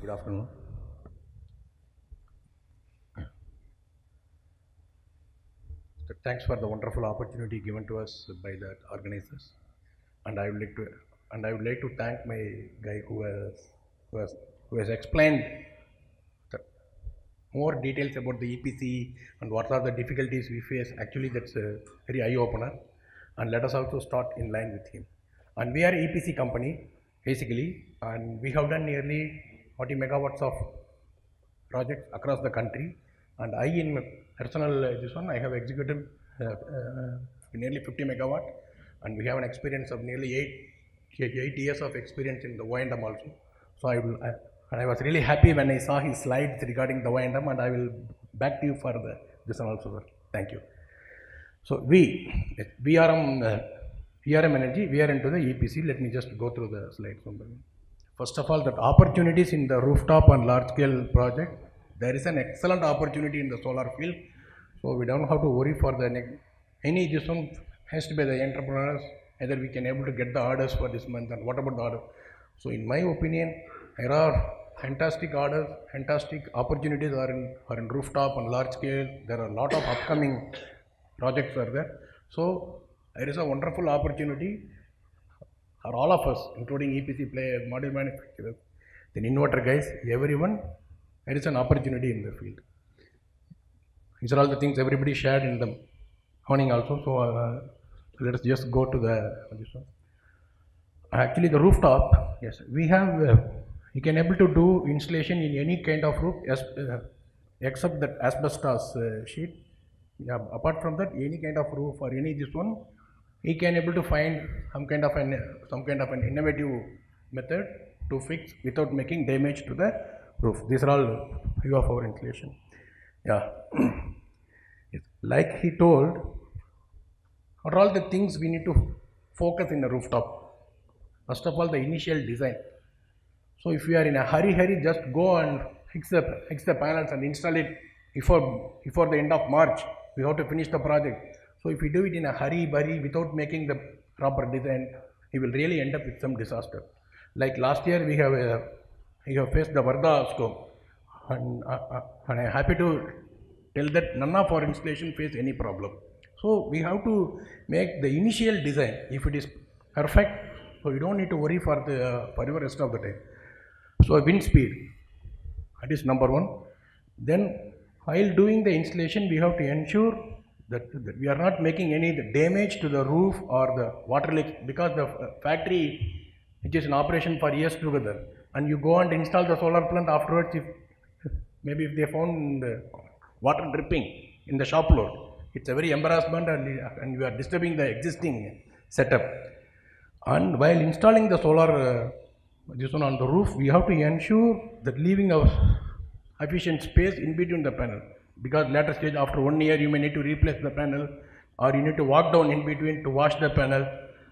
Good afternoon. So thanks for the wonderful opportunity given to us by the organizers, and I would like to thank my guy who has, who has explained the more details about the EPC and what are the difficulties we face. Actually, that's a very eye opener, and let us also start in line with him. And we are EPC company basically, and we have done nearly 40 megawatts of projects across the country, and I in my personal this one I have executed nearly 50 megawatt, and we have an experience of nearly 8 years of experience in the O&M also. So I was really happy when I saw his slides regarding the O&M, and I will back to you for this one also, sir. Thank you. So VRM Energy, we are into the EPC. Let me just go through the slides. First of all, the opportunities in the rooftop and large scale project, there is an excellent opportunity in the solar field. So we don't have to worry for any this one has to be the entrepreneurs, either we can able to get the orders for this month, and what about the order. So in my opinion, there are fantastic orders, fantastic opportunities are in rooftop and large scale. There are a lot of upcoming projects are there. So there is a wonderful opportunity for all of us, including EPC players, module manufacturers, then inverter guys, everyone, there is an opportunity in the field. These are all the things everybody shared in the morning also. So let us just go to this one. Actually, the rooftop, yes, we have, you can able to do installation in any kind of roof except that asbestos sheet. Yeah, apart from that, any kind of roof or any this one, he can able to find some kind of an innovative method to fix without making damage to the roof. These are all few of our installation. Yeah, like he told, what are all the things we need to focus in a rooftop? First of all, the initial design. So if we are in a hurry, just go and fix the panels and install it before the end of March. We have to finish the project. So if we do it in a hurry without making the proper design, we will really end up with some disaster. Like last year, we have faced the Varda storm, and I am happy to tell that none of our installation faced any problem. So we have to make the initial design. If it is perfect, so you don't need to worry for the rest of the time. So wind speed, that is number one. Then while doing the installation, we have to ensure that we are not making any damage to the roof or the water leaks, because the factory, which is in operation for years together, and you go and install the solar plant afterwards, if they found water dripping in the shop floor, it's a very embarrassment, and we are disturbing the existing setup. And while installing the solar this one on the roof, we have to ensure that leaving a sufficient space in between the panel, because later stage, after 1 year, you may need to replace the panel, or you need to walk down in between to wash the panel.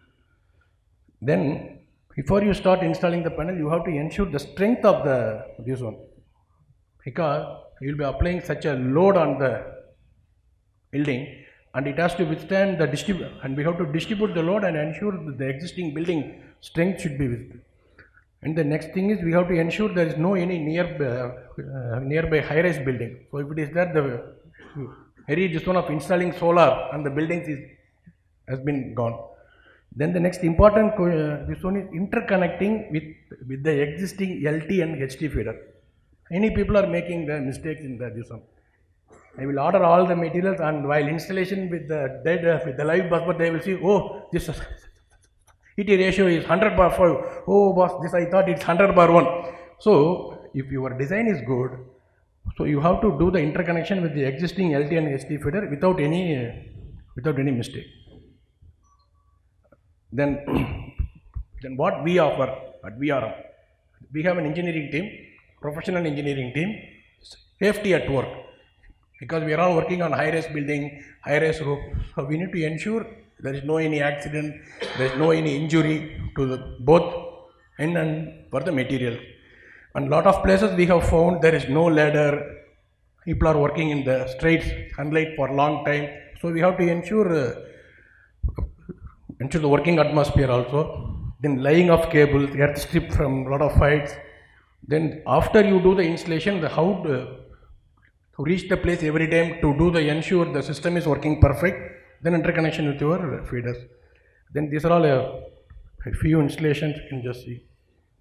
Then before you start installing the panel, you have to ensure the strength of this one, because you will be applying such a load on the building, and it has to withstand the distribute, and we have to distribute the load and ensure that the existing building strength should be with. And the next thing is, we have to ensure there is no any nearby high-rise building. So if it is there, the this one of installing solar and the buildings has been gone. Then the next important this one is interconnecting with the existing LT and HT feeder. Many people are making the mistakes in this one. I will order all the materials, and while installation with the live bus, but they will see, oh, this ET ratio is 100/5. Oh, boss, this I thought it's 100/1. So if your design is good, so you have to do the interconnection with the existing LT and HT feeder without any mistake. Then what we offer at VRM, we have an engineering team, professional engineering team, safety at work, because we are all working on high-rise building, high-rise roof. So we need to ensure there is no any accident, there is no any injury to both end and for the material. And lot of places we have found there is no ladder. People are working in the straight sunlight for a long time. So we have to ensure the working atmosphere also. Then laying of cables, earth strip from lot of heights. Then after you do the installation, how to reach the place every time to do the ensure the system is working perfect, then interconnection with your feeders. Then these are all a few installations you can just see.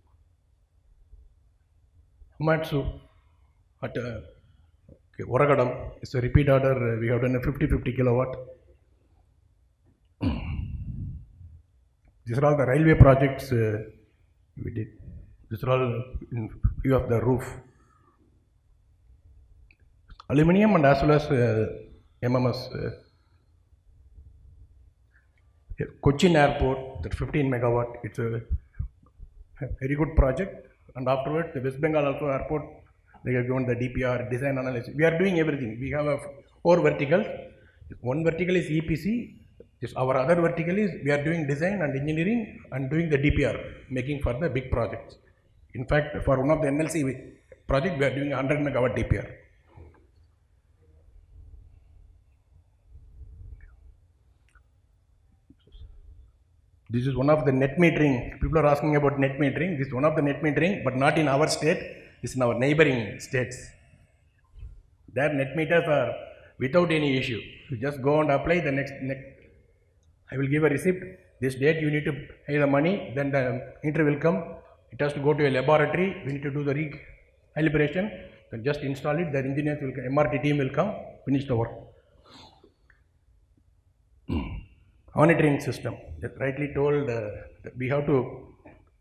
Matsu at Oragadam is a repeat order. We have done a 50 kilowatt. These are all the railway projects we did. These are all in view of the roof. Aluminium and as well as MMS. Cochin Airport, that 15 megawatt. It's a very good project. And afterwards, the West Bengal also airport, they have given the DPR, design analysis. We are doing everything. We have 4 verticals. One vertical is EPC. Our other vertical is we are doing design and engineering and doing the DPR, making for the big projects. In fact, for one of the NLC project, we are doing 100 megawatt DPR. This is one of the net metering. People are asking about net metering. This is one of the net metering, but not in our state. It's in our neighboring states. Their net meters are without any issue. You just go and apply the next. I will give a receipt. This date you need to pay the money. Then the meter will come. It has to go to a laboratory. We need to do the recalibration. Then just install it. The engineers will come. MRT team will come. Finish the work. Monitoring system. That rightly told, that we have to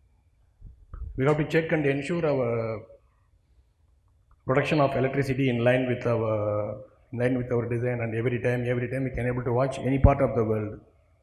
check and ensure our production of electricity in line with our design, and every time we can able to watch any part of the world.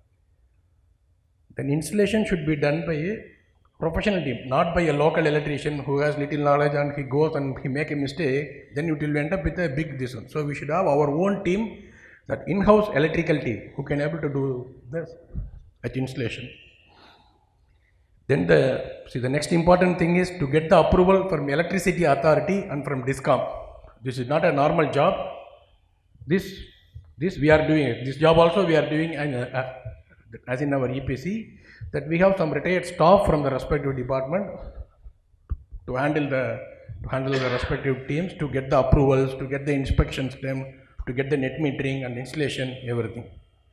Then installation should be done by a professional team, not by a local electrician who has little knowledge and he goes and he make a mistake. Then it will end up with a big this one. So we should have our own team, that in-house electrical team who can able to do this at installation. Then the next important thing is to get the approval from electricity authority and from DISCOM. This is not a normal job. This we are doing it. This job also we are doing as in our EPC, that we have some retired staff from the respective department to handle the respective teams, to get the approvals, to get the inspections done, to get the net metering and installation, everything.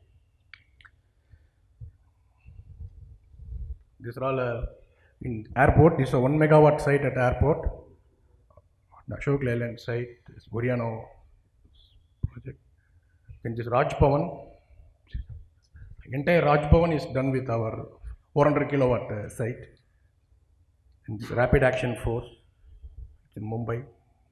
These are all in airport. This is a 1 megawatt site at airport. Ashok Leyland site, this Buriano project. Then this Raj Bhavan. Entire Raj Bhavan is done with our 400 kilowatt site. And this Rapid Action Force in Mumbai.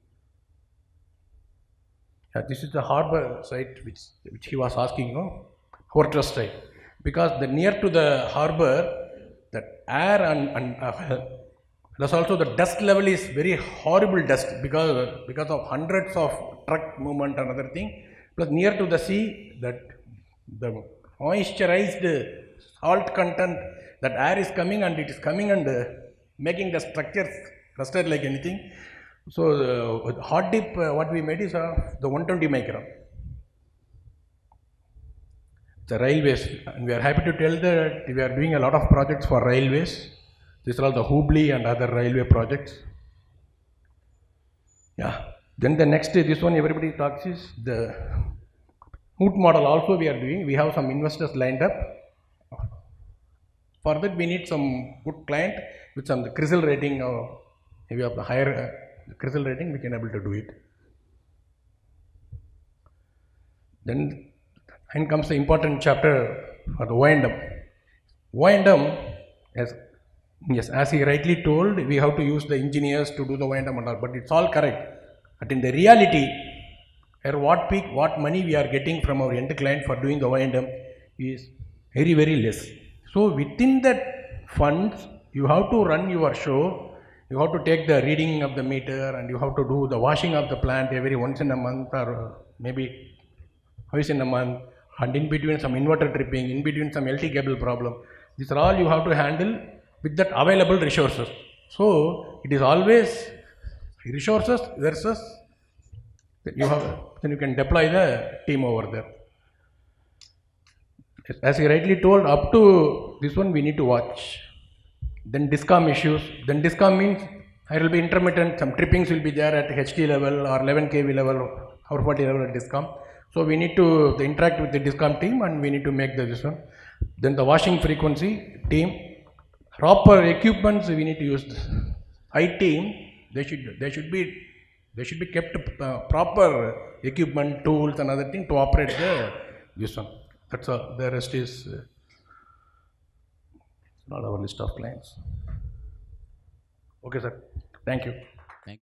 This is the harbour site which he was asking, no? Fortress site. Because the near to the harbour, that air and plus also the dust level is very horrible dust because of hundreds of truck movement and other thing. Plus near to the sea, that the moisturized salt content, that air is coming and it is coming and making the structures rusted like anything. So the hot dip what we made is the 120 micron. The railways, and we are happy to tell that we are doing a lot of projects for railways. These are all the Hubli and other railway projects. Yeah. Then the next, this one everybody talks is the Hoot model also we are doing. We have some investors lined up. For that we need some good client with some CRISIL rating, or maybe of the higher CRISIL rating, we can able to do it. Then comes the important chapter for the O&M. O&M, yes, as he rightly told, we have to use the engineers to do the O&M and all, but it's all correct. But in the reality, what money we are getting from our end client for doing the O&M is very, very less. So within that funds, you have to run your show, you have to take the reading of the meter, and you have to do the washing of the plant every once in a month, or maybe twice in a month, and in between some inverter tripping, in between some LT cable problem. These are all you have to handle with that available resources. So it is always resources versus you have, then you can deploy the team over there. As he rightly told, up to this one we need to watch. Then DISCOM issues. Then DISCOM means There will be intermittent, some trippings will be there at HT level or 11 kV level or 40 level at DISCOM. So we need to interact with the DISCOM team and we need to make this one. Then the washing frequency team, proper equipments we need to use. IT team, they should be kept proper equipment, tools and other thing to operate this one. That's all. The rest is not our list of clients. Okay, sir. Thank you.